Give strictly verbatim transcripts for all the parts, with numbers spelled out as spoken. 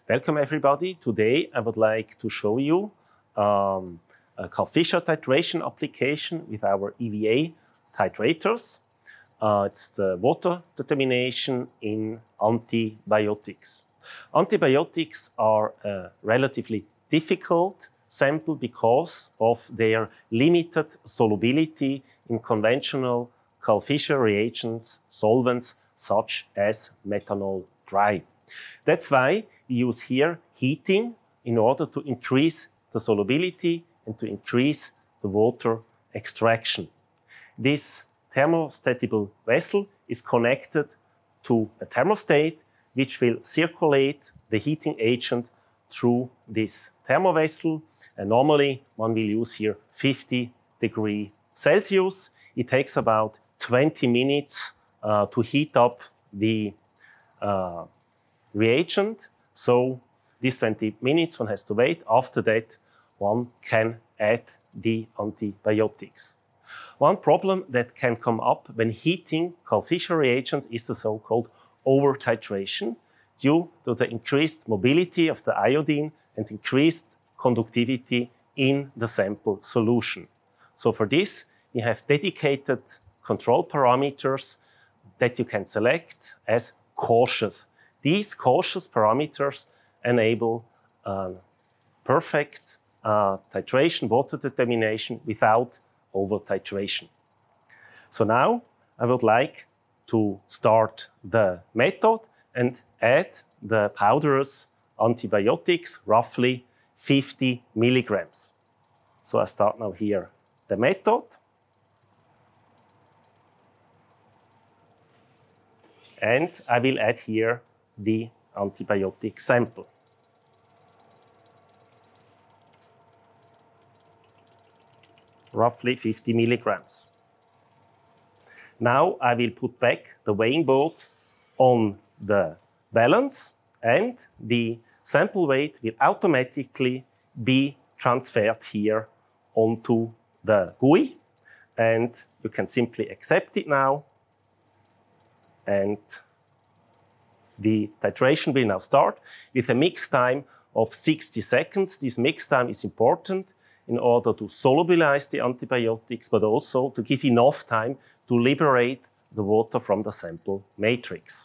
Welcome everybody. Today I would like to show you um, a Karl-Fischer titration application with our E V A titrators. Uh, it's the water determination in antibiotics. Antibiotics are a relatively difficult sample because of their limited solubility in conventional Karl-Fischer reagents, solvents such as methanol dry. That's why we use here heating in order to increase the solubility and to increase the water extraction. This thermostatable vessel is connected to a thermostat which will circulate the heating agent through this thermovessel. And normally one will use here fifty degrees Celsius. It takes about twenty minutes uh, to heat up the uh, reagent. So these twenty minutes one has to wait. After that, one can add the antibiotics. One problem that can come up when heating Karl-Fischer reagents is the so-called over-titration due to the increased mobility of the iodine and increased conductivity in the sample solution. So for this, we have dedicated control parameters that you can select as cautious. These cautious parameters enable uh, perfect uh, titration, water determination without over-titration. So now I would like to start the method and add the powderous antibiotics, roughly fifty milligrams. So I start now here the method. And I will add here the antibiotic sample. Roughly fifty milligrams. Now I will put back the weighing board on the balance and the sample weight will automatically be transferred here onto the G U I. And you can simply accept it now. And the titration will now start with a mix time of sixty seconds. This mix time is important in order to solubilize the antibiotics, but also to give enough time to liberate the water from the sample matrix.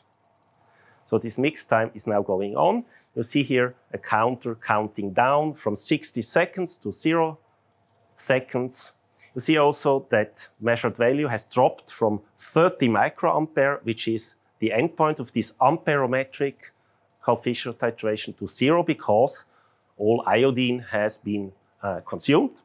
So this mix time is now going on. You see here a counter counting down from sixty seconds to zero seconds. You see also that measured value has dropped from thirty microampere, which is the endpoint of this amperometric Karl-Fischer titration, to zero because all iodine has been uh, consumed.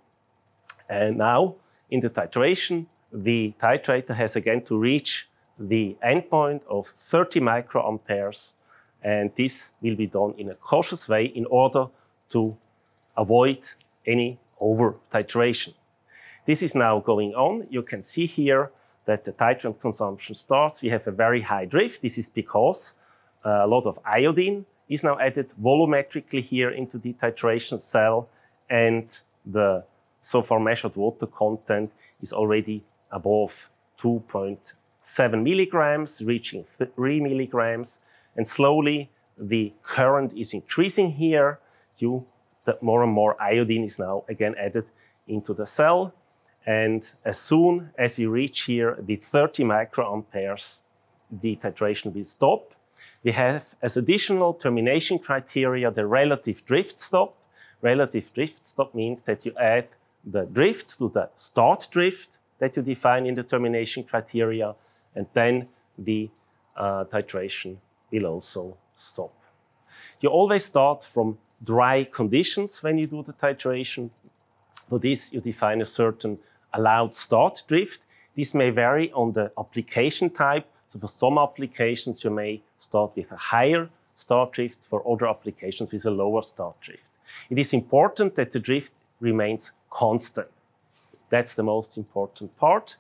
And now in the titration, the titrator has again to reach the endpoint of thirty microamperes. And this will be done in a cautious way in order to avoid any over-titration. This is now going on. You can see here that the titrant consumption starts. We have a very high drift. This is because uh, a lot of iodine is now added volumetrically here into the titration cell, and the so far measured water content is already above two point seven milligrams, reaching three milligrams, and slowly the current is increasing here due that more and more iodine is now again added into the cell. And as soon as we reach here the thirty microamperes, the titration will stop. We have as additional termination criteria the relative drift stop. Relative drift stop means that you add the drift to the start drift that you define in the termination criteria, and then the uh, titration will also stop. You always start from dry conditions when you do the titration. For this, you define a certain allowed start drift. This may vary on the application type. So for some applications, you may start with a higher start drift, for other applications with a lower start drift. It is important that the drift remains constant. That's the most important part.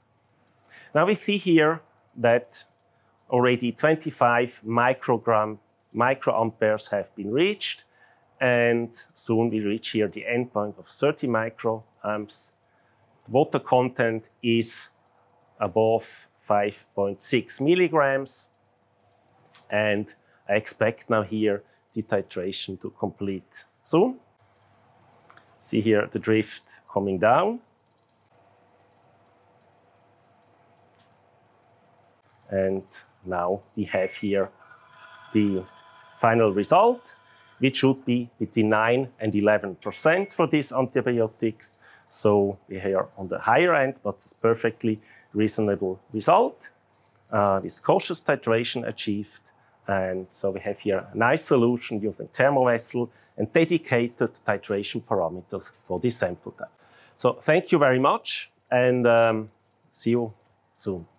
Now we see here that already twenty-five microgram, microamperes have been reached, and soon we reach here the endpoint of thirty microamps. The water content is above five point six milligrams, and I expect now here the titration to complete soon. See here the drift coming down. And now we have here the final result, which should be between nine and eleven percent for these antibiotics. So we're here on the higher end, but it's a perfectly reasonable result. Uh, with cautious titration achieved. And so we have here a nice solution using thermovessel and dedicated titration parameters for this sample type. So thank you very much, and um, see you soon.